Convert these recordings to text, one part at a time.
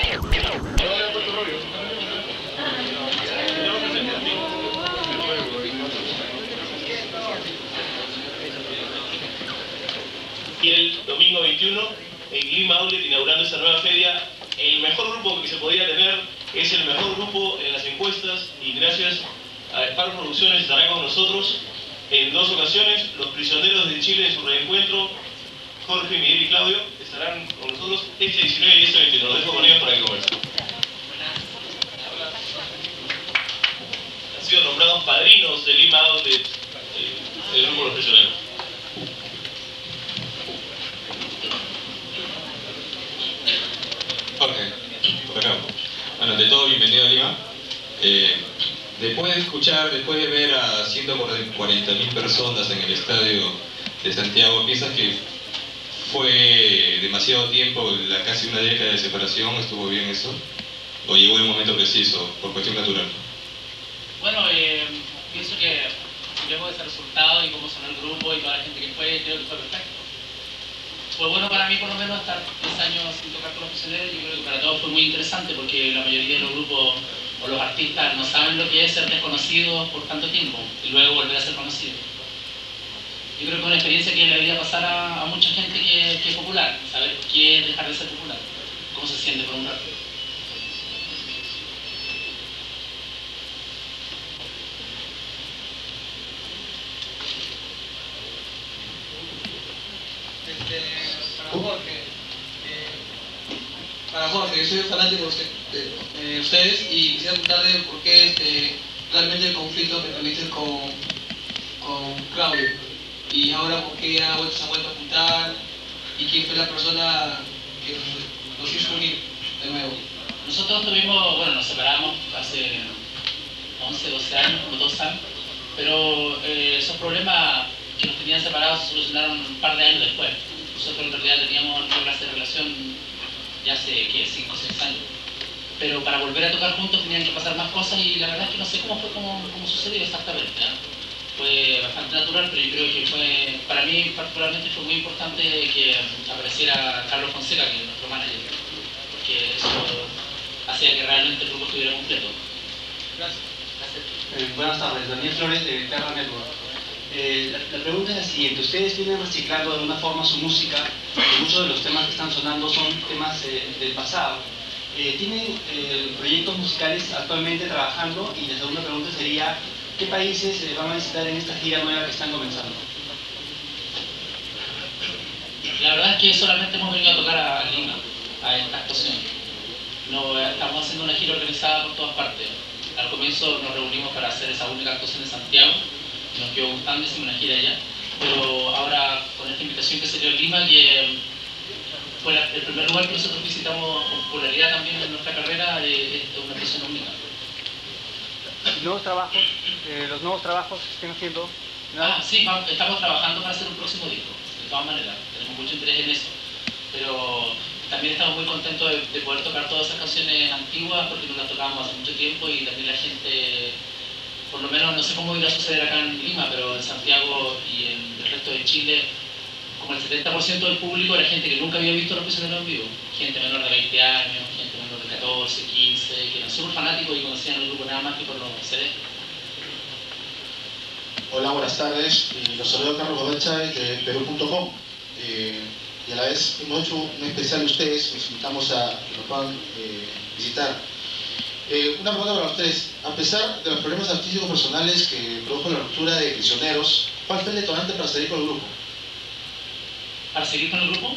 Y el domingo 21 en Lima Outlet, inaugurando esta nueva feria, el mejor grupo que se podía tener, es el mejor grupo en las encuestas, y gracias a Sparrow Producciones estará con nosotros en 2 ocasiones. Los Prisioneros de Chile en su reencuentro, Jorge, Miguel y Claudio, estarán con nosotros este 19 y este 21. Los dejo con ellos para que conversen. Han sido nombrados padrinos de Lima Outlet, el grupo Los Prisioneros. Jorge, por acá. Bueno, ante todo, bienvenido a Lima. Después de ver a 140.000 personas en el estadio de Santiago, ¿piensas que fue demasiado tiempo, casi una década de separación? ¿Estuvo bien eso? ¿O llegó el momento preciso, por cuestión natural? Bueno, pienso que luego de ese resultado y cómo sonó el grupo y toda la gente que fue, creo que fue perfecto. Fue bueno para mí por lo menos estar 10 años sin tocar con Los Prisioneros. Yo creo que para todos fue muy interesante porque la mayoría de los grupos o los artistas no saben lo que es ser desconocidos por tanto tiempo y luego volver a ser conocidos. Yo creo que es una experiencia que le debería pasar a mucha gente que es popular, saber qué es dejar de ser popular, cómo se siente por un rato. Para Jorge, yo soy fanático de ustedes y quisiera preguntarle por qué realmente el conflicto que tuviste con Claudio y ahora por qué se han vuelto a juntar y quién fue la persona que los hizo unir de nuevo. Nosotros nos separamos hace 11, 12 años, como todos saben, pero esos problemas que nos tenían separados se solucionaron un par de años después. Nosotros en realidad teníamos una clase de relación ya hace 5 o 6 años, pero para volver a tocar juntos tenían que pasar más cosas y la verdad es que no sé cómo sucedió exactamente, ¿eh? Fue bastante natural, pero yo creo que para mí particularmente fue muy importante que apareciera Carlos Fonseca, que es nuestro manager, porque eso hacía que realmente el grupo estuviera completo. Gracias. Buenas tardes, Daniel Flores de Terra Network. La pregunta es la siguiente: ustedes vienen reciclando de alguna forma su música, y muchos de los temas que están sonando son temas del pasado. ¿Tienen proyectos musicales actualmente trabajando? Y la segunda pregunta sería: ¿qué países van a visitar en esta gira nueva que están comenzando? La verdad es que solamente hemos venido a tocar a Lima, a esta actuación. No, estamos haciendo una gira organizada por todas partes. Al comienzo nos reunimos para hacer esa única actuación en Santiago, nos quedó gustando, hicimos una gira allá, pero ahora con esta invitación que se dio en Lima, que fue el primer lugar que nosotros visitamos con popularidad también en nuestra carrera, es una actuación única. ¿Nuevos trabajos? ¿Los nuevos trabajos que estén haciendo? ¿No? Sí, estamos trabajando para hacer un próximo disco, de todas maneras, tenemos mucho interés en eso, pero también estamos muy contentos de poder tocar todas esas canciones antiguas porque no las tocábamos hace mucho tiempo y también la gente, por lo menos no sé cómo irá a suceder acá en Lima, pero en Santiago y en el resto de Chile, como el 70% del público era gente que nunca había visto Los Prisioneros en vivo, gente menor de 20 años, gente menor de 14, 15, que eran súper fanáticos y conocían el grupo nada más que por los CDs. Hola, buenas tardes. Los saludo Carlos Godocha de Perú.com. Y a la vez hemos hecho un especial de ustedes, los invitamos a que nos puedan visitar. Una pregunta para ustedes: a pesar de los problemas artísticos personales que produjo la ruptura de Prisioneros, ¿cuál fue el detonante para seguir con el grupo? ¿Para seguir con el grupo?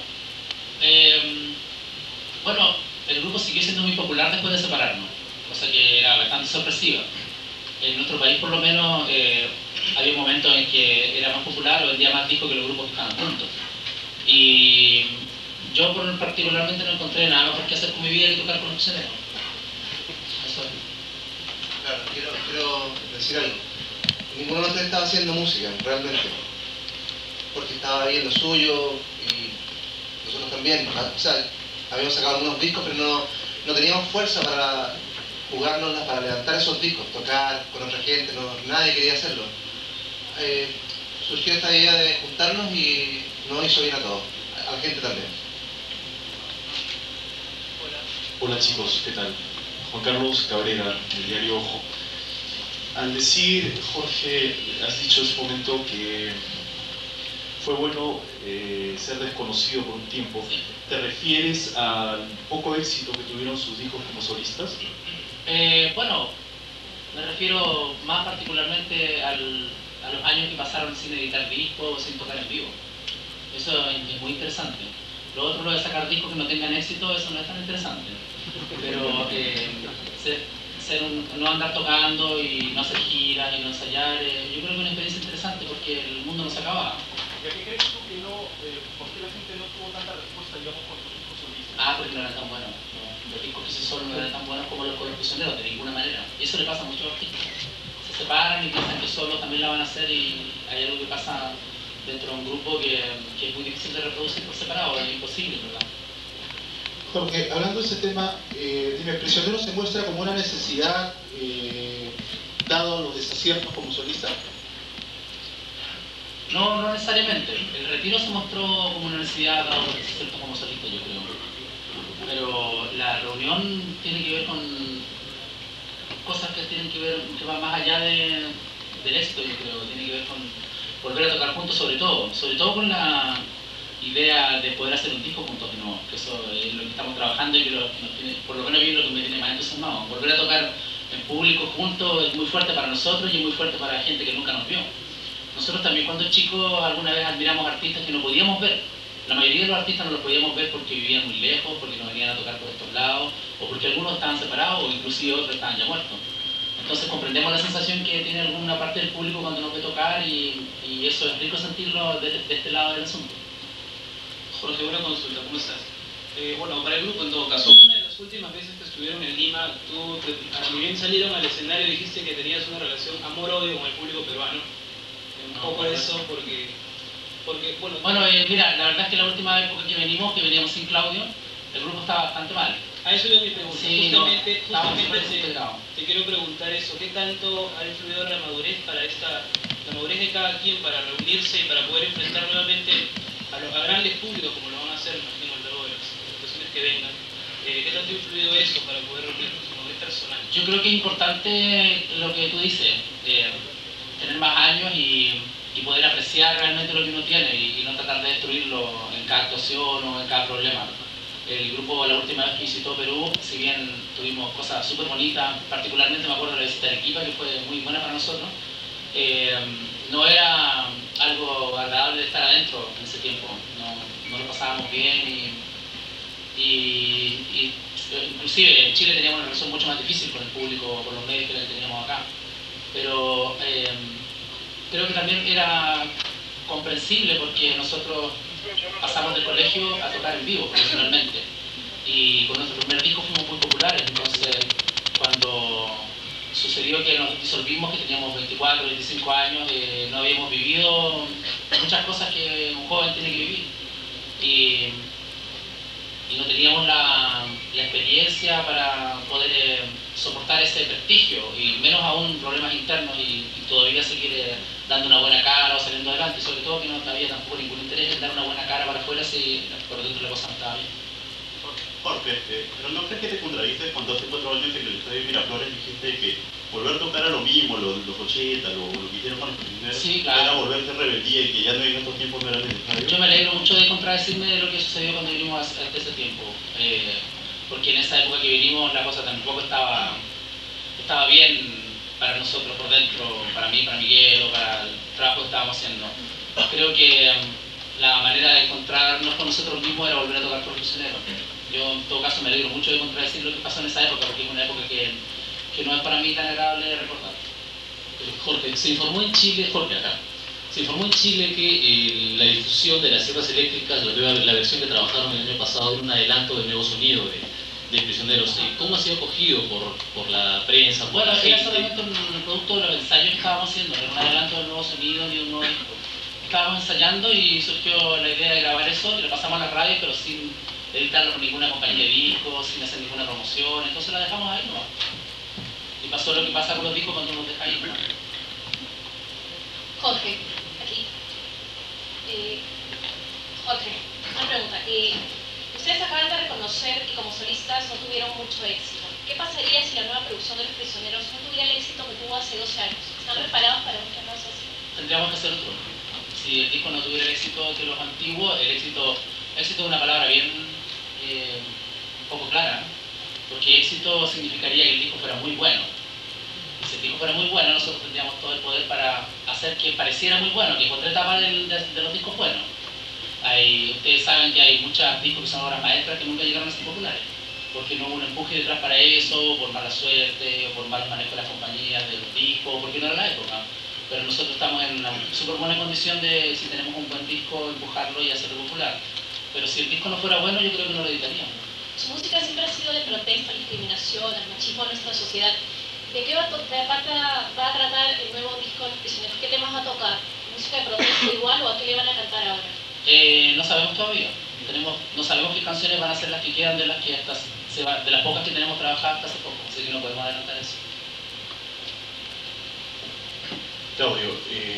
Bueno, el grupo siguió siendo muy popular después de separarnos, cosa que era bastante sorpresiva. En nuestro país, por lo menos, había momentos en que era más popular o vendía más discos que los grupos que estaban juntos. Y yo particularmente no encontré nada mejor que hacer con mi vida que tocar con Los Prisioneros. Eso es. Claro, quiero decir algo. Ninguno de nosotros estaba haciendo música, realmente. Porque estaba bien lo suyo y nosotros también. O sea, habíamos sacado algunos discos, pero no teníamos fuerza para jugárnoslas, para levantar esos discos, tocar con otra gente, nadie quería hacerlo. Surgió esta idea de juntarnos y nos hizo bien a todos, a la gente también. Hola. Hola chicos, ¿qué tal? Juan Carlos Cabrera, del diario Ojo. Al decir, Jorge, has dicho en su momento que fue bueno ser desconocido por un tiempo. ¿Te refieres al poco éxito que tuvieron sus discos como solistas? Bueno, me refiero más particularmente a los años que pasaron sin editar discos o sin tocar en vivo. Eso es muy interesante. Lo otro, lo de sacar discos que no tengan éxito, eso no es tan interesante. Pero no andar tocando y no hacer giras y no ensayar, yo creo que es una experiencia interesante porque el mundo no se acaba. ¿Y a qué crees tú que no, por qué la gente no tuvo tanta respuesta, digamos, con los discos solistas? Porque no eran tan buenos. Los discos que se solo no eran tan buenos como los prisioneros, de ninguna manera. Y eso le pasa a muchos artistas. Se separan y piensan que solos también la van a hacer, y hay algo que pasa dentro de un grupo que es muy difícil de reproducir por separado, es imposible, ¿verdad? Jorge, hablando de ese tema, dime, ¿Prisionero se muestra como una necesidad dado los desaciertos como solista? No necesariamente. El retiro se mostró como una necesidad dado los desaciertos como solista, yo creo. Pero la reunión tiene que ver con cosas que van más allá del éxito, yo creo. Tiene que ver con volver a tocar juntos, sobre todo con la idea de poder hacer un disco juntos de nuevo, que eso es lo que estamos trabajando y que por lo menos a mí lo que me tiene más entusiasmado. Volver a tocar en público juntos es muy fuerte para nosotros y es muy fuerte para la gente que nunca nos vio. Nosotros también cuando chicos alguna vez admiramos artistas que no podíamos ver. La mayoría de los artistas no los podíamos ver porque vivían muy lejos, porque no venían a tocar por estos lados, o porque algunos estaban separados o inclusive otros estaban ya muertos. Entonces comprendemos la sensación que tiene alguna parte del público cuando nos ve tocar, y eso es rico sentirlo de este lado del asunto. Jorge, una consulta, ¿cómo estás? Bueno, para el grupo en todo caso, una de las últimas veces que estuvieron en Lima, tú, ni bien salieron al escenario, dijiste que tenías una relación amor-odio con el público peruano. Un poco de eso, porque bueno... mira, la verdad es que la última época que veníamos sin Claudio, el grupo estaba bastante mal. A eso iba mi pregunta. Sí, justamente te quiero preguntar eso. ¿Qué tanto ha influido la madurez la madurez de cada quien para reunirse y para poder enfrentar nuevamente a grandes públicos, como lo van a hacer, imagino, luego de las presentaciones que vengan? ¿Qué tanto ha influido eso para poder reunirnos como de personal? Yo creo que es importante lo que tú dices, tener más años y poder apreciar realmente lo que uno tiene y no tratar de destruirlo en cada actuación o en cada problema. El grupo, la última vez que visitó Perú, si bien tuvimos cosas súper bonitas, particularmente me acuerdo de la visita de Arequipa, que fue muy buena para nosotros, no era algo agradable de estar adentro en ese tiempo, no lo pasábamos bien y inclusive en Chile teníamos una relación mucho más difícil con el público, con los medios que la teníamos acá, pero creo que también era comprensible porque nosotros pasamos del colegio a tocar en vivo profesionalmente, y con nuestro primer disco fuimos muy populares. Entonces cuando sucedió que nos disolvimos, que teníamos 24, 25 años, no habíamos vivido muchas cosas que un joven tiene que vivir, y no teníamos la experiencia para poder soportar ese prestigio, y menos aún problemas internos, y todavía seguir dando una buena cara o saliendo adelante, sobre todo que no había tampoco ningún interés en dar una buena cara para afuera si por dentro la cosa no estaba bien. Jorge, pero ¿no crees que te contradices cuando hace 4 años en el estadio Miraflores dijiste que volver a tocar a lo mismo, los 80, lo que hicieron con los prisioneros, sí, claro, era volverse rebeldía y que ya no en estos tiempos no era necesario? Yo me alegro mucho de contradecirme de lo que sucedió cuando vinimos hasta ese tiempo, porque en esa época que vinimos la cosa tampoco estaba bien para nosotros por dentro, para mí, para Miguel, o para el trabajo que estábamos haciendo. Creo que la manera de encontrarnos con nosotros mismos era volver a tocar por prisioneros. Yo en todo caso me alegro mucho de contradecir lo que pasó en esa época, porque es una época que no es para mí tan agradable de recordar. Jorge, se informó en Chile que la difusión de las sierras eléctricas, la versión que trabajaron el año pasado, era un adelanto del nuevo sonido de Prisioneros. ¿Cómo ha sido acogido por la prensa, por la gente? Era solamente un producto de los ensayos que estábamos haciendo, era un adelanto del nuevo sonido ni de un nuevo disco. Estábamos ensayando y surgió la idea de grabar eso, y lo pasamos a la radio, pero sin editarlo con ninguna compañía de discos, sin hacer ninguna promoción, entonces la dejamos ahí nomás. Y pasó lo que pasa con los discos cuando nos deja ahí nomás. Jorge, aquí. Jorge, una pregunta. Ustedes acaban de reconocer que como solistas no tuvieron mucho éxito. ¿Qué pasaría si la nueva producción de Los Prisioneros no tuviera el éxito que tuvo hace 12 años? ¿Están preparados para un fracaso así? Tendríamos que hacer otro. Si el disco no tuviera el éxito que los antiguos, éxito es una palabra bien un poco clara, porque éxito significaría que el disco fuera muy bueno. Y si el disco fuera muy bueno, nosotros tendríamos todo el poder para hacer que pareciera muy bueno, que encontré etapa de los discos buenos. Ustedes saben que hay muchos discos que son obras maestras que nunca llegaron a ser populares, porque no hubo un empuje detrás para eso, por mala suerte, o por mal manejo de las compañías de los discos, porque no era la época. Pero nosotros estamos en una súper buena condición de, si tenemos un buen disco, empujarlo y hacerlo popular. Pero si el disco no fuera bueno, yo creo que no lo editaríamos. Su música siempre ha sido de protesta, discriminación, el machismo en nuestra sociedad. ¿De qué va a tratar el nuevo disco de Los Prisioneros? ¿Qué temas va a tocar? ¿Música de protesta igual o a qué le van a cantar ahora? No sabemos todavía. No sabemos qué canciones van a ser las que quedan de las pocas que tenemos trabajadas hasta hace poco, así que no podemos adelantar eso. Claudio,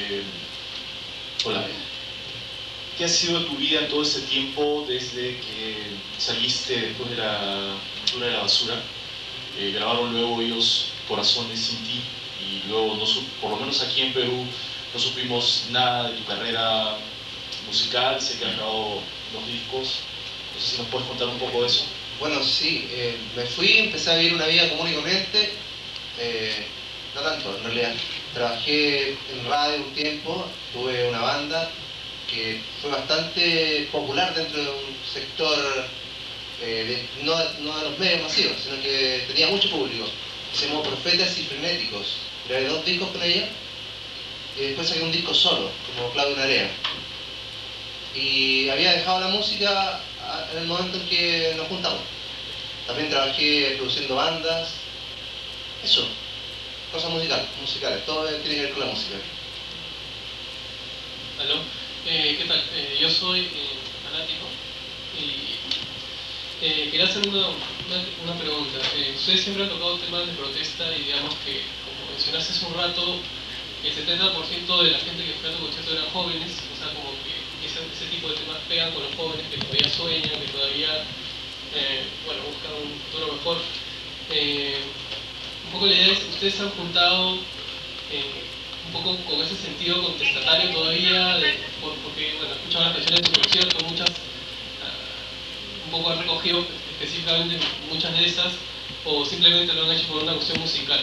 hola. ¿Qué ha sido tu vida en todo este tiempo desde que saliste después de la cultura de la basura? Grabaron luego ellos Corazones sin ti y luego, por lo menos aquí en Perú, no supimos nada de tu carrera musical. Sé que has grabado 2 discos. No sé si nos puedes contar un poco de eso. Bueno, sí, me fui, empecé a vivir una vida común y corriente. No tanto, en realidad. Trabajé en radio un tiempo, tuve una banda que fue bastante popular dentro de un sector, no de los medios masivos, sino que tenía mucho público. Se llamó Profetas y Frenéticos. Grabé 2 discos con ella y después saqué un disco solo, como Claudio Narea. Y había dejado la música en el momento en que nos juntamos. También trabajé produciendo bandas, eso, cosas musicales, todo tiene que ver con la música. ¿Aló? ¿Qué tal? Yo soy fanático y quería hacer una pregunta. Ustedes siempre han tocado temas de protesta y digamos que, como mencionaste hace un rato, el 70% de la gente que fue a tu concierto eran jóvenes, o sea, como que ese tipo de temas pegan con los jóvenes que todavía sueñan, que todavía buscan un futuro mejor. Un poco la idea es, ustedes se han juntado un poco con ese sentido contestatario todavía, porque he escuchado las canciones de su concierto, muchas, un poco han recogido específicamente muchas de esas, o simplemente lo han hecho por una cuestión musical.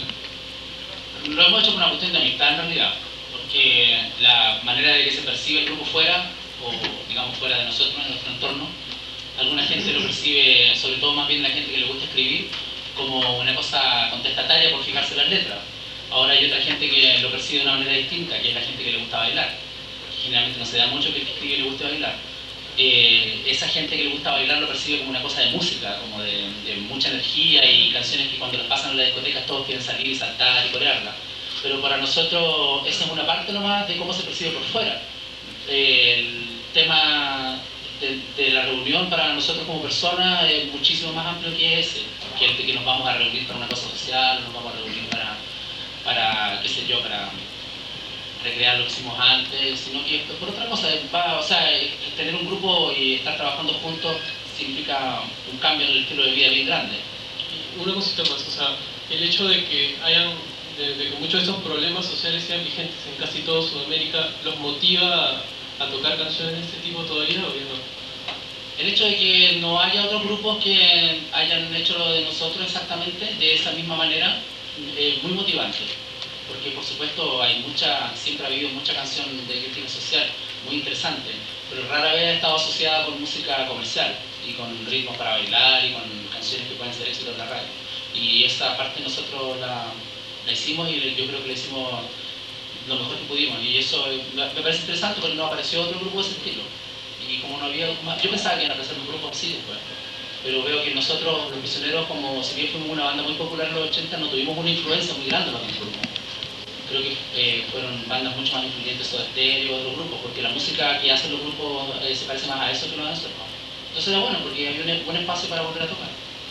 Lo hemos hecho por una cuestión de amistad en realidad, porque la manera de que se percibe el grupo fuera, o digamos fuera de nosotros, en nuestro entorno, alguna gente lo percibe, sobre todo más bien la gente que le gusta escribir, como una cosa contestataria por fijarse las letras. Ahora hay otra gente que lo percibe de una manera distinta, que es la gente que le gusta bailar. Generalmente no se da mucho que el que escribe le guste bailar. Esa gente que le gusta bailar lo percibe como una cosa de música, como de mucha energía y canciones que cuando las pasan en las discotecas todos quieren salir y saltar y corearlas. Pero para nosotros esa es una parte nomás de cómo se percibe por fuera. El tema de la reunión para nosotros como personas es muchísimo más amplio que ese, que el de que nos vamos a reunir para una cosa social, nos vamos a reunir para qué sé yo, para recrear lo que hicimos antes, sino que por otra cosa, tener un grupo y estar trabajando juntos significa un cambio en el estilo de vida bien grande. Una cosita más, o sea, el hecho de que muchos de estos problemas sociales sean vigentes en casi toda Sudamérica, ¿los motiva a tocar canciones de este tipo todavía o bien no? El hecho de que no haya otros grupos que hayan hecho lo de nosotros exactamente de esa misma manera es muy motivante, porque por supuesto siempre ha habido mucha canción de crítica social muy interesante, pero rara vez ha estado asociada con música comercial y con ritmos para bailar y con canciones que pueden ser éxitos en la radio. Y esa parte nosotros la hicimos y yo creo que la hicimos lo mejor que pudimos, y eso me parece interesante porque no apareció otro grupo de ese estilo. Y como no había más, yo pensaba que iban a aparecer un grupo así después, pero veo que nosotros, Los Prisioneros, como si bien fuimos una banda muy popular en los 80, no tuvimos una influencia muy grande en los grupos. Creo que fueron bandas mucho más influyentes Soda Stereo, otros grupos, porque la música que hacen los grupos se parece más a eso que lo de nosotros. Entonces era bueno, porque había un buen espacio para volver a tocar.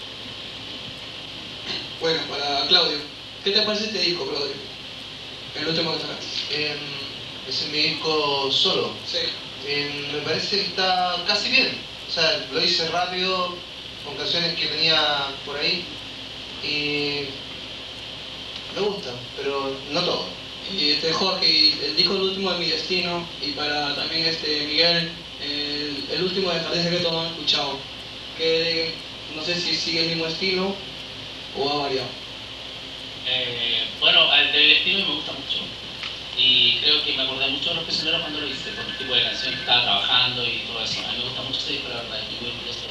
Bueno, para Claudio, ¿qué te parece este disco, Claudio? El último que sacaste. Ese es mi disco solo. Sí. Me parece que está casi bien. O sea, lo hice rápido, con canciones que tenía por ahí, y me gusta, pero no todo. Y Jorge, el disco El último de mi destino, y para también Miguel, el último de Jardín Secreto no lo he escuchado. Que no sé si sigue el mismo estilo o ha variado. Bueno, el de Destino me gusta mucho. Y creo que me acordé mucho de Los Prisioneros cuando lo hice, por el tipo de canción que estaba trabajando y todo eso. A mí me gusta mucho ese disco, la verdad, es muy orgulloso.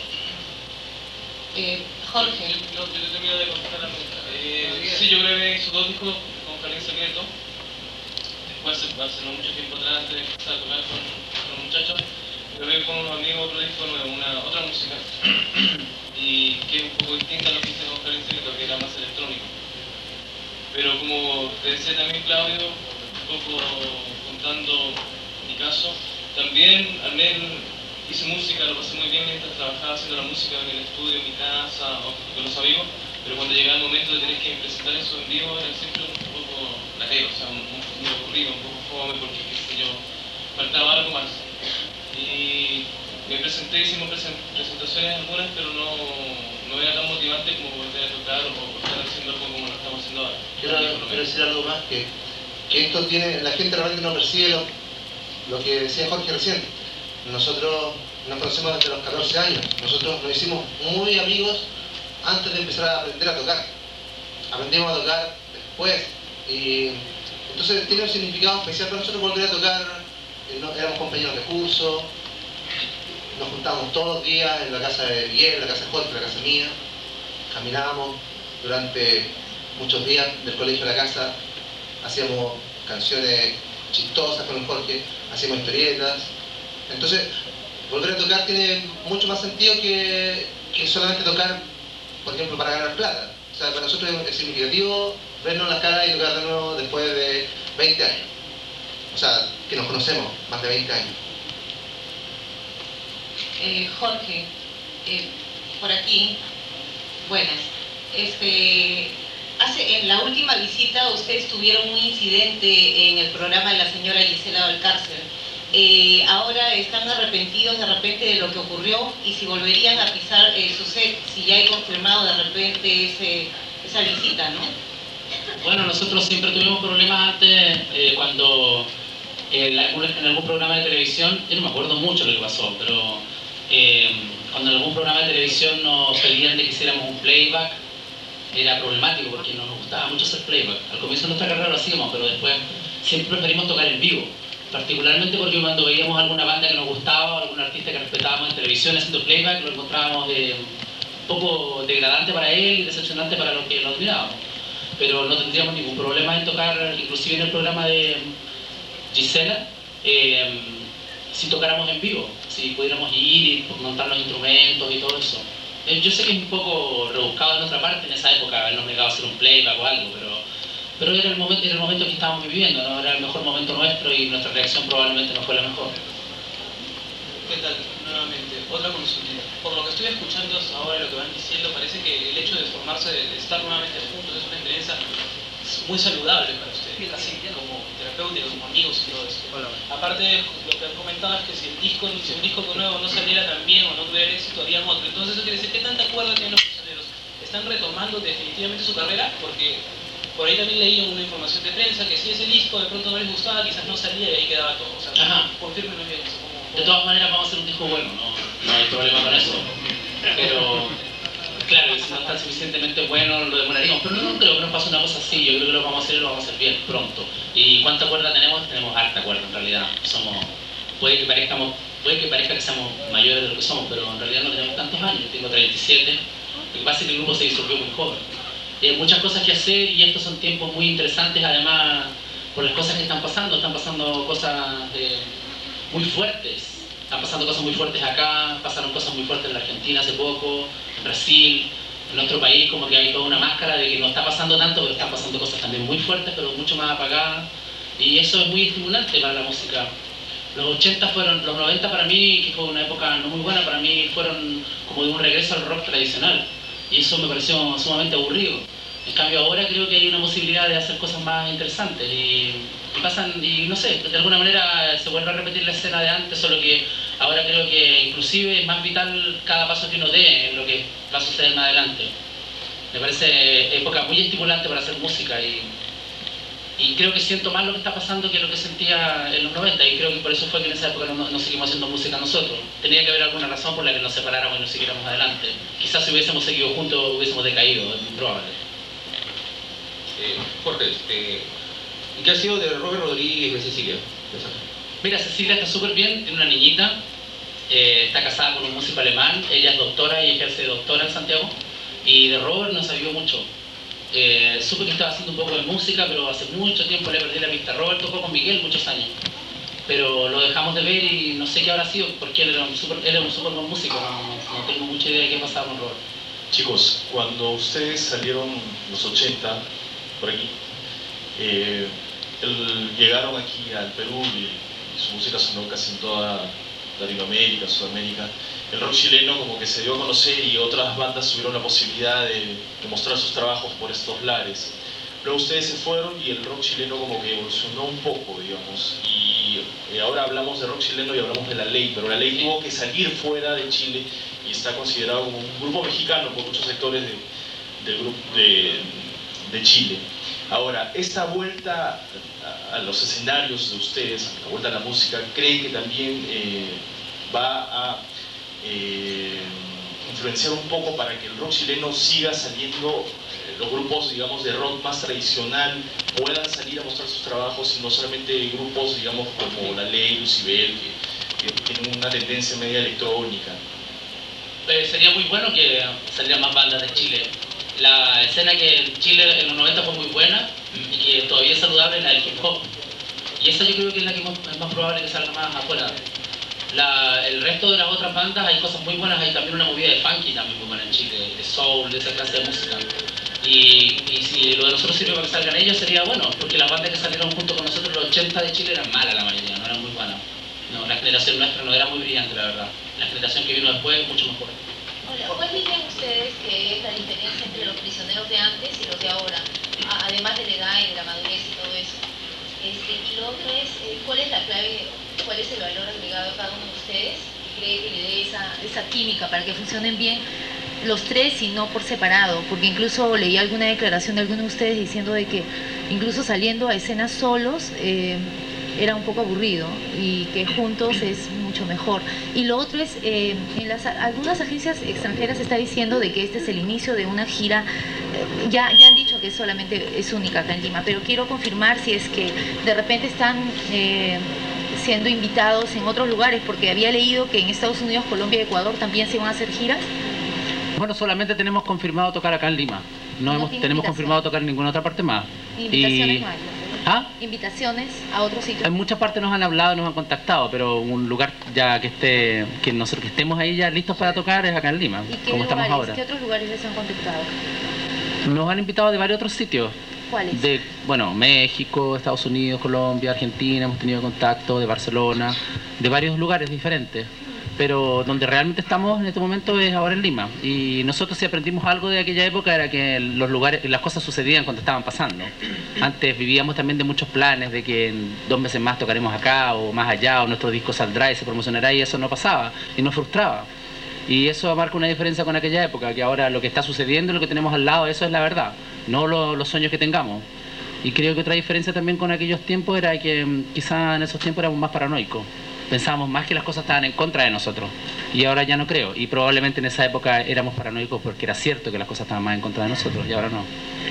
Jorge. Yo te termino de contestar la pregunta. Sí, yo grabé esos 2 discos con Jardín Secreto. Después, hace no mucho tiempo atrás, antes de empezar a tocar con los muchachos, grabé con unos amigos otro disco nuevo, otra música. Y que es un poco distinta a lo que hice con Jardín Secreto, que era más electrónico. Pero como te decía también Claudio, un poco contando mi caso, también hice música, lo pasé muy bien mientras trabajaba haciendo la música en el estudio, en mi casa o con los amigos, pero cuando llegaba el momento de tener que presentar eso en vivo era siempre un poco latero, o sea, muy aburrido, un poco fome, porque qué sé yo, faltaba algo más. Y me presenté, hicimos presentaciones algunas, pero no era tan motivante como volver a tocar o estar haciendo algo como lo estamos haciendo ahora. Quiero decir algo más, que esto tiene, la gente realmente no percibe lo que decía Jorge recién. Nosotros nos conocemos desde los 14 años, nosotros nos hicimos muy amigos antes de empezar a aprender a tocar. Aprendimos a tocar después, y entonces tiene un significado especial para nosotros volver a tocar. Éramos compañeros de curso, nos juntábamos todos los días en la casa de Miguel, en la casa de Jorge, en la casa mía, caminábamos durante muchos días del colegio a la casa, hacíamos canciones chistosas con el Jorge, hacíamos historietas. Entonces, volver a tocar tiene mucho más sentido que solamente tocar, por ejemplo, para ganar plata. O sea, para nosotros es significativo vernos las caras y tocar de nuevo después de 20 años. O sea, que nos conocemos más de 20 años. Jorge, por aquí, buenas. En la última visita ustedes tuvieron un incidente en el programa de la señora Gisela Valcárcel. Ahora están arrepentidos de repente de lo que ocurrió, y si volverían a pisar su set, si ya hay confirmado de repente esa visita, ¿no? Bueno, nosotros siempre tuvimos problemas antes cuando en algún programa de televisión, yo no me acuerdo mucho lo que pasó, pero cuando en algún programa de televisión nos pedían de que hiciéramos un playback, era problemático porque no nos gustaba mucho hacer playback. Al comienzo de nuestra carrera lo hacíamos, pero después siempre preferimos tocar en vivo, particularmente porque cuando veíamos alguna banda que nos gustaba o algún artista que respetábamos en televisión haciendo playback, lo encontrábamos un poco degradante para él y decepcionante para los que lo admirábamos. Pero no tendríamos ningún problema en tocar, inclusive en el programa de Gisela, si tocáramos en vivo, si pudiéramos ir y montar los instrumentos y todo eso. Yo sé que es un poco rebuscado de nuestra parte en esa época habernos negado a hacer un playback o algo, pero era el momento que estábamos viviendo, ¿no? Era el mejor momento nuestro y nuestra reacción probablemente no fue la mejor. ¿Qué tal? Nuevamente, otra consulta. Por lo que estoy escuchando ahora, lo que van diciendo, parece que el hecho de formarse, de estar nuevamente juntos, es una experiencia muy saludable para ustedes, así como terapéutica, como amigos y todo eso. Aparte, lo que han comentado es que si un disco nuevo no saliera tan bien o no tuviera éxito, harían otro. Entonces eso quiere decir, ¿qué tanta cuerda tienen los prisioneros? ¿Están retomando definitivamente su carrera? Porque por ahí también leí una información de prensa que si ese disco de pronto no les gustaba, quizás no salía y ahí quedaba todo. O sea, confírmenme bien eso. De todas maneras vamos a hacer un disco bueno, no hay problema con eso. Pero, claro, si no está suficientemente bueno lo demoraríamos. Pero no creo que nos pase una cosa así, yo creo que lo vamos a hacer y lo vamos a hacer bien pronto. ¿Y cuánta cuerda tenemos? Tenemos harta cuerda en realidad. Puede que parezca que seamos mayores de lo que somos, pero en realidad no tenemos tantos años. Yo tengo 37, lo que pasa es que el grupo se disolvió muy joven. Y hay muchas cosas que hacer y estos son tiempos muy interesantes, además por las cosas que están pasando cosas muy fuertes. Están pasando cosas muy fuertes acá, pasaron cosas muy fuertes en la Argentina hace poco, en Brasil, en nuestro país, como que hay toda una máscara de que no está pasando tanto, pero están pasando cosas también muy fuertes, pero mucho más apagadas. Y eso es muy estimulante para la música. Los 90 para mí, que fue una época no muy buena, para mí fueron como de un regreso al rock tradicional. Y eso me pareció sumamente aburrido. En cambio ahora creo que hay una posibilidad de hacer cosas más interesantes y no sé, de alguna manera se vuelve a repetir la escena de antes, solo que Ahora creo que inclusive es más vital cada paso que uno dé en lo que va a suceder más adelante. Me parece época muy estimulante para hacer música y creo que siento más lo que está pasando que lo que sentía en los 90, y creo que por eso fue que en esa época no seguimos haciendo música nosotros. Tenía que haber alguna razón por la que nos separáramos y no siguiéramos adelante. Quizás si hubiésemos seguido juntos hubiésemos decaído, es muy probable. Jorge, ¿qué ha sido de Robert Rodríguez y de Cecilia? Mira, Cecilia está súper bien, tiene una niñita, está casada con un músico alemán, ella es doctora y ejerce de doctora en Santiago, y de Robert no sabía mucho. Supe que estaba haciendo un poco de música, pero hace mucho tiempo le perdí la pista. Robert tocó con Miguel muchos años, pero lo dejamos de ver y no sé qué habrá sido, porque él era un súper buen músico, no tengo mucha idea de qué pasaba con Robert. Chicos, cuando ustedes salieron los 80, por aquí, llegaron aquí al Perú y su música sonó casi en toda Latinoamérica, Sudamérica. El rock chileno como que se dio a conocer y otras bandas tuvieron la posibilidad de mostrar sus trabajos por estos lares. Luego ustedes se fueron y el rock chileno como que evolucionó un poco, digamos. Y ahora hablamos de rock chileno y hablamos de La Ley, pero La Ley tuvo que salir fuera de Chile y está considerado como un grupo mexicano por muchos sectores de Chile. Ahora, esta vuelta a los escenarios de ustedes, la vuelta a la música, ¿creen que también va a influenciar un poco para que el rock chileno siga saliendo, los grupos, digamos, de rock más tradicional puedan salir a mostrar sus trabajos y no solamente grupos, digamos, como La Ley, Lucibel, que tienen una tendencia media electrónica? Sería muy bueno que salieran más bandas de Chile. La escena que en Chile en los 90 fue muy buena y que todavía es saludable es la del hip hop. Y esa yo creo que es la que es más probable que salga más afuera. El resto de las otras bandas hay cosas muy buenas, hay también una movida de funky también muy buena en Chile, de soul, de esa clase de música. Y si lo de nosotros sirve para que salgan ellos sería bueno, porque las bandas que salieron junto con nosotros en los 80 de Chile eran malas la mayoría, no eran muy buenas. No, la generación nuestra no era muy brillante, la verdad. La generación que vino después es mucho mejor. Hola, ¿cuál dirían ustedes que es la diferencia entre los prisioneros de antes y los de ahora? Además de la edad y de la madurez y todo eso. Y lo otro es, ¿cuál es la clave, cuál es el valor agregado a cada uno de ustedes que cree que le dé esa química para que funcionen bien los tres y no por separado? Porque incluso leí alguna declaración de alguno de ustedes diciendo de que incluso saliendo a escenas solos era un poco aburrido y que juntos es mucho mejor. Y lo otro es, en algunas agencias extranjeras se está diciendo de que este es el inicio de una gira, ya han dicho que solamente es única acá en Lima, pero quiero confirmar si es que de repente están siendo invitados en otros lugares, porque había leído que en Estados Unidos, Colombia y Ecuador también se van a hacer giras. Bueno, solamente tenemos confirmado tocar acá en Lima, tenemos confirmado tocar en ninguna otra parte más. Invitaciones no hay. ¿Ah? Invitaciones a otros sitios. En muchas partes nos han hablado, nos han contactado, pero un lugar ya que nosotros que estemos ahí ya listos para tocar es acá en Lima, como estamos ahora. ¿Qué otros lugares les han contactado? Nos han invitado de varios otros sitios. ¿Cuáles? Bueno, México, Estados Unidos, Colombia, Argentina, hemos tenido contacto, de Barcelona, de varios lugares diferentes. Pero donde realmente estamos en este momento es ahora en Lima. Y nosotros si aprendimos algo de aquella época era que los lugares, las cosas sucedían cuando estaban pasando. Antes vivíamos también de muchos planes, de que en 2 meses más tocaremos acá o más allá, o nuestro disco saldrá y se promocionará, y eso no pasaba, y nos frustraba. Y eso marca una diferencia con aquella época, que ahora lo que está sucediendo y lo que tenemos al lado, eso es la verdad, no los sueños que tengamos. Y creo que otra diferencia también con aquellos tiempos era que quizá en esos tiempos éramos más paranoicos. Pensábamos más que las cosas estaban en contra de nosotros, y ahora ya no creo, y probablemente en esa época éramos paranoicos porque era cierto que las cosas estaban más en contra de nosotros, y ahora no.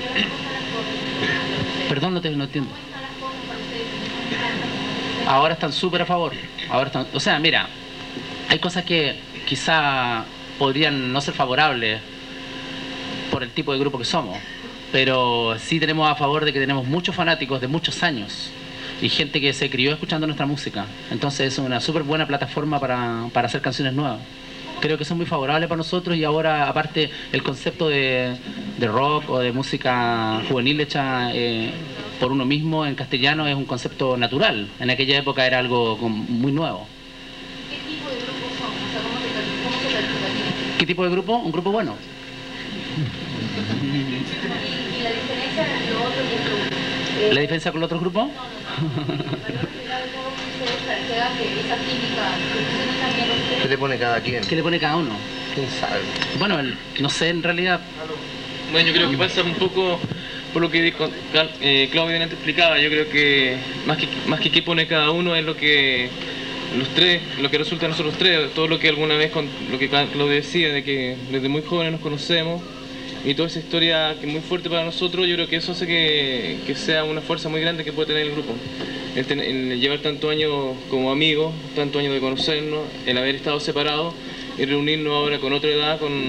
Perdón, no entiendo. Ahora están súper a favor, o sea, mira, hay cosas que quizá podrían no ser favorables por el tipo de grupo que somos, pero sí tenemos a favor de que tenemos muchos fanáticos de muchos años, y gente que se crió escuchando nuestra música. Entonces es una súper buena plataforma para hacer canciones nuevas. Creo que son muy favorables para nosotros, y ahora aparte el concepto de rock o de música juvenil hecha por uno mismo en castellano es un concepto natural. En aquella época era algo muy nuevo. ¿Qué tipo de grupos son? O sea, ¿cómo se calificaría? ¿Qué tipo de grupo? Un grupo bueno. ¿Y la diferencia entre lo otro y el grupo? ¿La diferencia con los otros grupos? ¿Qué le pone cada quien? ¿Qué le pone cada uno? ¿Quién sabe? Bueno, no sé, en realidad... Bueno, yo creo que pasa un poco por lo que dijo Claudio antes explicaba. Yo creo que más que qué pone cada uno es lo que los tres, lo que resulta de nosotros tres, todo lo que alguna vez, lo que Claudio decía, de que desde muy jóvenes nos conocemos y toda esa historia que es muy fuerte para nosotros. Yo creo que eso hace que sea una fuerza muy grande que puede tener el grupo. El llevar tantos años como amigos, tantos años de conocernos, el haber estado separados y reunirnos ahora con otra edad, con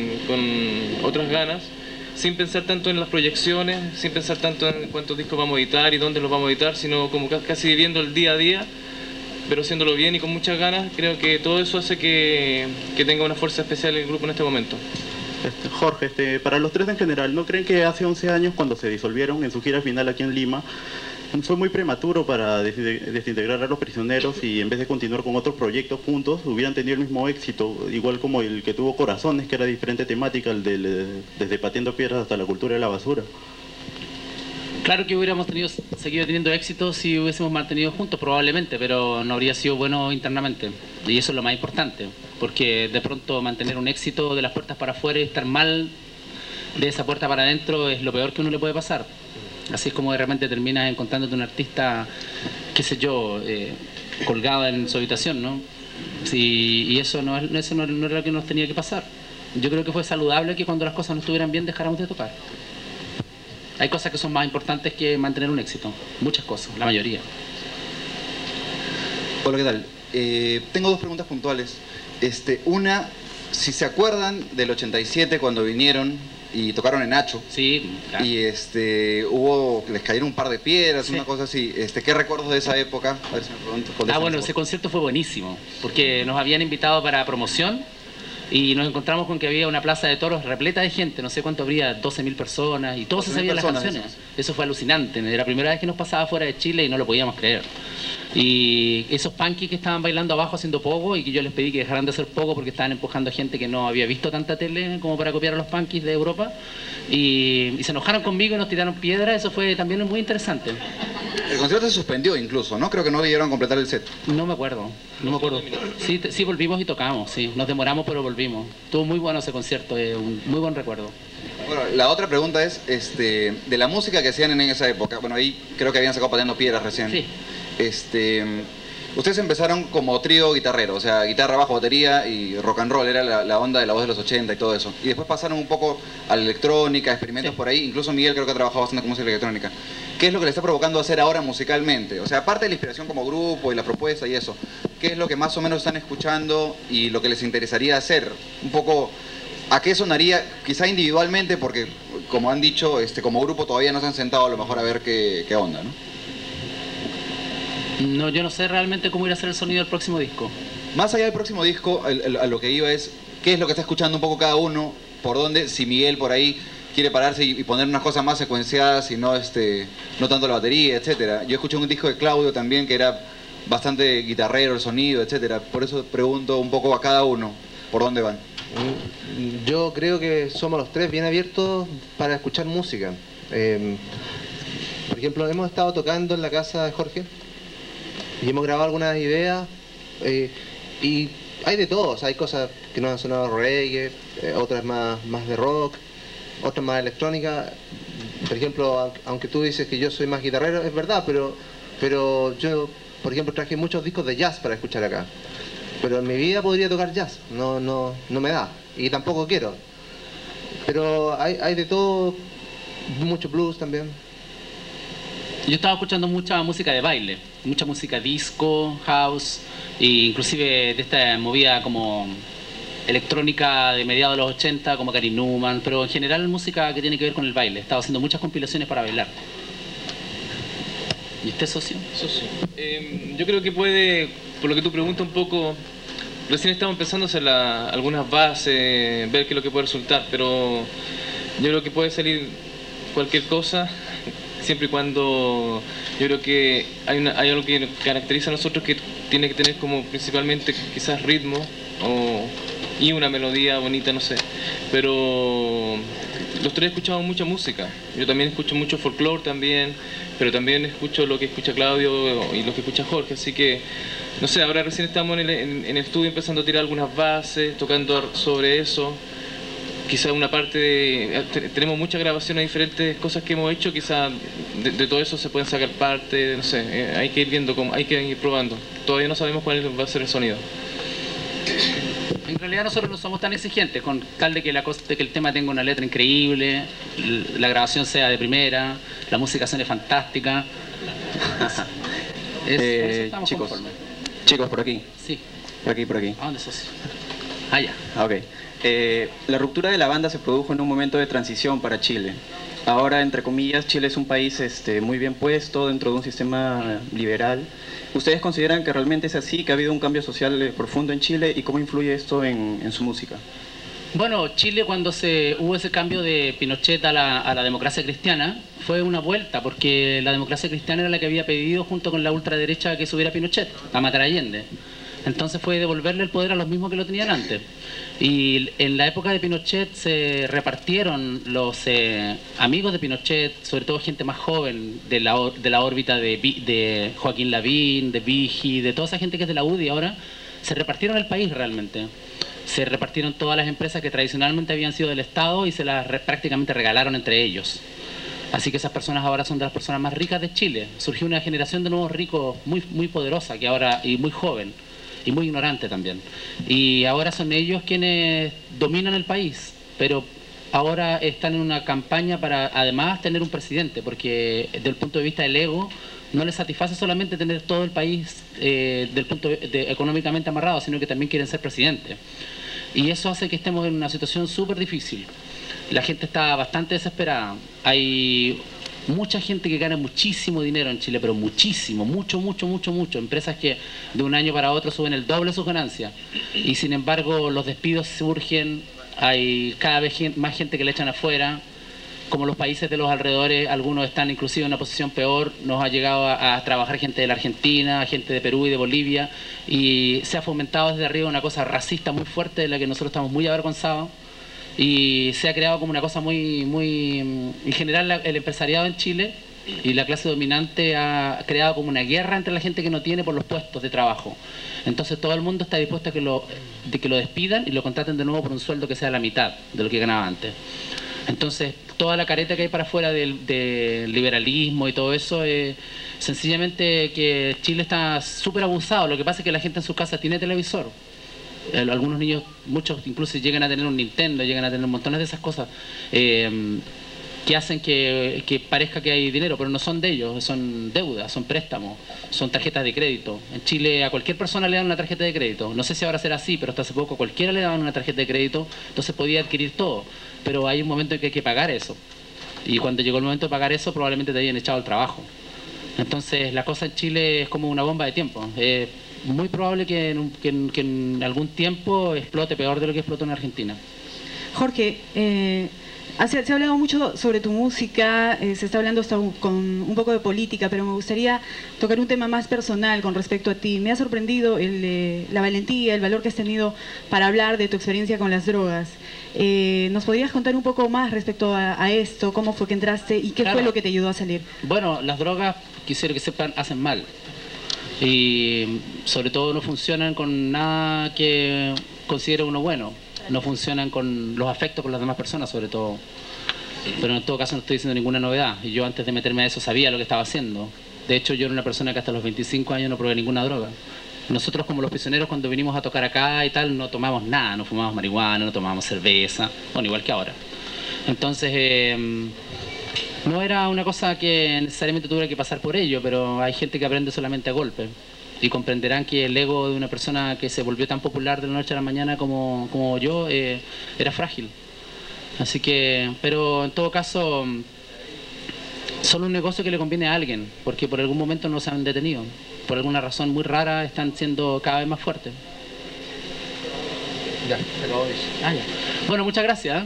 otras ganas, sin pensar tanto en las proyecciones, sin pensar tanto en cuántos discos vamos a editar y dónde los vamos a editar, sino como casi viviendo el día a día, pero haciéndolo bien y con muchas ganas. Creo que todo eso hace que tenga una fuerza especial el grupo en este momento. Jorge, para los tres en general, ¿no creen que hace 11 años, cuando se disolvieron en su gira final aquí en Lima, fue muy prematuro para desintegrar a Los Prisioneros y en vez de continuar con otros proyectos juntos, hubieran tenido el mismo éxito, igual como el que tuvo Corazones, que era diferente temática, desde Pateando Piedras hasta la cultura de la basura? Claro que hubiéramos seguido teniendo éxito si hubiésemos mantenido juntos, probablemente, pero no habría sido bueno internamente. Y eso es lo más importante, porque de pronto mantener un éxito de las puertas para afuera y estar mal de esa puerta para adentro es lo peor que uno le puede pasar. Así es como de repente terminas encontrándote un artista, qué sé yo, colgado en su habitación, ¿no? Y eso no era lo que nos tenía que pasar. Yo creo que fue saludable que cuando las cosas no estuvieran bien dejáramos de tocar. Hay cosas que son más importantes que mantener un éxito. Muchas cosas, la mayoría. Hola, ¿qué tal? Tengo dos preguntas puntuales. Una, si se acuerdan del 87 cuando vinieron y tocaron en Nacho. Sí, claro. Y les cayeron un par de piedras, sí, una cosa así. ¿Qué recuerdos de esa época? A ver si me pregunto. Bueno, ese concierto fue buenísimo, porque nos habían invitado para promoción y nos encontramos con que había una plaza de toros repleta de gente, no sé cuánto habría, 12.000 personas, y todos se sabían las canciones. Eso fue alucinante, era la primera vez que nos pasaba fuera de Chile y no lo podíamos creer. Y esos punkies que estaban bailando abajo haciendo pogo y que yo les pedí que dejaran de hacer pogo porque estaban empujando gente que no había visto tanta tele como para copiar a los punkies de Europa, y se enojaron conmigo y nos tiraron piedras. Eso fue también muy interesante. El concierto se suspendió incluso, ¿no? Creo que no llegaron a completar el set. No me acuerdo. Sí, volvimos y tocamos, sí. Nos demoramos, pero volvimos. Estuvo muy bueno ese concierto, un muy buen recuerdo. Bueno, la otra pregunta es, de la música que hacían en esa época. Bueno, ahí creo que habían sacado Pateando Piedras recién. Sí. Ustedes empezaron como trío guitarrero, o sea, guitarra, bajo, batería y rock and roll, era la onda de La Voz de los 80 y todo eso. Y después pasaron un poco a la electrónica, experimentos por ahí. Incluso Miguel creo que ha trabajado bastante con música electrónica. ¿Qué es lo que le está provocando hacer ahora musicalmente? O sea, aparte de la inspiración como grupo y la propuesta y eso, ¿qué es lo que más o menos están escuchando y lo que les interesaría hacer? Un poco, ¿a qué sonaría? Quizá individualmente, porque como han dicho, como grupo todavía no se han sentado a lo mejor a ver qué onda, ¿no? No, yo no sé realmente cómo irá a ser el sonido del próximo disco. Más allá del próximo disco, a lo que iba es, ¿qué es lo que está escuchando un poco cada uno? ¿Por dónde? Si Miguel por ahí quiere pararse y poner unas cosas más secuenciadas y no tanto la batería, etcétera. Yo escuché un disco de Claudio también que era bastante guitarrero el sonido, etcétera. Por eso pregunto un poco a cada uno, ¿por dónde van? Yo creo que somos los tres bien abiertos para escuchar música. Por ejemplo, hemos estado tocando en la casa de Jorge y hemos grabado algunas ideas, y hay de todo. O sea, hay cosas que nos han sonado reggae, otras más de rock, otras más electrónica. Por ejemplo, aunque tú dices que yo soy más guitarrero, es verdad, pero yo, por ejemplo, traje muchos discos de jazz para escuchar acá. Pero en mi vida podría tocar jazz, no me da, y tampoco quiero. Pero hay de todo, mucho blues también. Yo estaba escuchando mucha música de baile, mucha música disco, house, e inclusive de esta movida como electrónica de mediados de los 80, como Gary Numan, pero en general música que tiene que ver con el baile. Estaba haciendo muchas compilaciones para bailar. ¿Y usted, socio? Yo creo que puede, por lo que tú preguntas un poco, recién estamos empezando a hacer algunas bases, ver qué es lo que puede resultar, pero yo creo que puede salir cualquier cosa, siempre y cuando yo creo que hay algo que caracteriza a nosotros que tiene que tener como principalmente quizás ritmo y una melodía bonita, no sé, pero los tres escuchamos mucha música. Yo también escucho mucho folclore también, pero también escucho lo que escucha Claudio y lo que escucha Jorge, así que, no sé, ahora recién estamos en el estudio empezando a tirar algunas bases, tocando sobre eso. Quizá una parte tenemos muchas grabaciones de diferentes cosas que hemos hecho, quizá de todo eso se pueden sacar parte, no sé, hay que ir viendo, hay que ir probando. Todavía no sabemos cuál va a ser el sonido. En realidad nosotros no somos tan exigentes, con tal de que, que el tema tenga una letra increíble, la grabación sea de primera, la música suene fantástica. Chicos, por aquí. Sí. Por aquí. ¿A dónde sos? Ah, ya. Ok. La ruptura de la banda se produjo en un momento de transición para Chile. Ahora, entre comillas, Chile es un país muy bien puesto dentro de un sistema liberal. ¿Ustedes consideran que realmente es así, que ha habido un cambio social profundo en Chile y cómo influye esto en su música? Bueno, Chile cuando hubo ese cambio de Pinochet a la democracia cristiana fue una vuelta, porque la democracia cristiana era la que había pedido junto con la ultraderecha que subiera Pinochet, a matar a Allende. Entonces fue devolverle el poder a los mismos que lo tenían antes. Y en la época de Pinochet se repartieron los amigos de Pinochet, sobre todo gente más joven de la órbita de Joaquín Lavín, de Vigi, de toda esa gente que es de la UDI ahora, se repartieron el país realmente. Se repartieron todas las empresas que tradicionalmente habían sido del Estado y se las prácticamente regalaron entre ellos. Así que esas personas ahora son de las personas más ricas de Chile. Surgió una generación de nuevos ricos muy, muy poderosa que ahora, y muy joven. Y muy ignorante también. Y ahora son ellos quienes dominan el país, pero ahora están en una campaña para además tener un presidente, porque desde el punto de vista del ego no les satisface solamente tener todo el país del punto económicamente amarrado, sino que también quieren ser presidente. Y eso hace que estemos en una situación súper difícil. La gente está bastante desesperada. Hay mucha gente que gana muchísimo dinero en Chile, pero muchísimo, mucho. Empresas que de un año para otro suben el doble sus ganancias. Y sin embargo los despidos surgen, hay cada vez más gente que le echan afuera. Como los países de los alrededores, algunos están inclusive en una posición peor, nos ha llegado a trabajar gente de la Argentina, gente de Perú y de Bolivia, y se ha fomentado desde arriba una cosa racista muy fuerte de la que nosotros estamos muy avergonzados. Y se ha creado como una cosa en general el empresariado en Chile y la clase dominante ha creado como una guerra entre la gente que no tiene por los puestos de trabajo. Entonces todo el mundo está dispuesto a que lo despidan y lo contraten de nuevo por un sueldo que sea la mitad de lo que ganaba antes. Entonces toda la careta que hay para afuera del liberalismo y todo eso es sencillamente que Chile está súper abusado. Lo que pasa es que la gente en sus casas tiene televisor. Algunos niños, muchos incluso llegan a tener un Nintendo, llegan a tener montones de esas cosas que hacen que parezca que hay dinero, pero no son de ellos, son deudas, son préstamos, son tarjetas de crédito. En Chile a cualquier persona le dan una tarjeta de crédito. No sé si ahora será así, pero hasta hace poco a cualquiera le daban una tarjeta de crédito, entonces podía adquirir todo. Pero hay un momento en que hay que pagar eso. Y cuando llegó el momento de pagar eso, probablemente te hayan echado el trabajo. Entonces la cosa en Chile es como una bomba de tiempo. Muy probable que en algún tiempo explote peor de lo que explotó en Argentina. Jorge, se ha hablado mucho sobre tu música, se está hablando hasta con un poco de política, pero me gustaría tocar un tema más personal con respecto a ti. Me ha sorprendido la valentía, el valor que has tenido para hablar de tu experiencia con las drogas. ¿Nos podrías contar un poco más respecto a esto? ¿Cómo fue que entraste y qué fue lo que te ayudó a salir? Bueno, las drogas, quisiera que sepan, hacen mal. Y sobre todo no funcionan con nada que considere uno bueno, no funcionan con los afectos con las demás personas sobre todo, pero en todo caso no estoy diciendo ninguna novedad, y yo antes de meterme a eso sabía lo que estaba haciendo. De hecho yo era una persona que hasta los 25 años no probé ninguna droga. Nosotros como los prisioneros cuando vinimos a tocar acá y tal no tomamos nada, no fumamos marihuana, no tomamos cerveza, bueno, igual que ahora. Entonces no era una cosa que necesariamente tuviera que pasar por ello, pero hay gente que aprende solamente a golpe. Y comprenderán que el ego de una persona que se volvió tan popular de la noche a la mañana como yo era frágil. Así que, pero en todo caso, solo un negocio que le conviene a alguien, porque por algún momento no se han detenido. Por alguna razón muy rara están siendo cada vez más fuertes. Ya, se acabó eso. Ah, ya. Bueno, muchas gracias.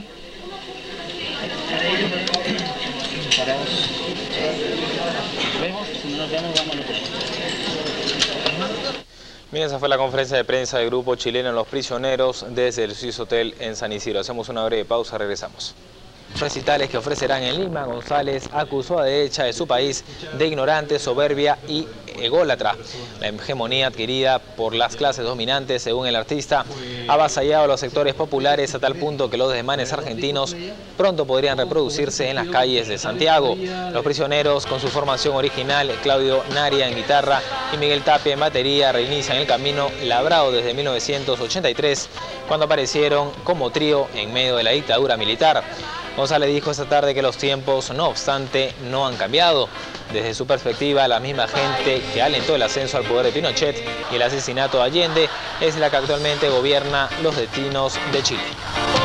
Bien, esa fue la conferencia de prensa del grupo chileno Los Prisioneros desde el Swiss Hotel en San Isidro. Hacemos una breve pausa, regresamos. recitales que ofrecerán en Lima, González acusó a derecha de su país de ignorante, soberbia y ególatra. La hegemonía adquirida por las clases dominantes, según el artista, ha avasallado a los sectores populares a tal punto que los desmanes argentinos pronto podrían reproducirse en las calles de Santiago. Los prisioneros, con su formación original, Claudio Naria en guitarra y Miguel Tapia en batería, reinician el camino labrado desde 1983, cuando aparecieron como trío en medio de la dictadura militar. González dijo esta tarde que los tiempos, no obstante, no han cambiado. Desde su perspectiva, la misma gente que alentó el ascenso al poder de Pinochet y el asesinato de Allende es la que actualmente gobierna los destinos de Chile.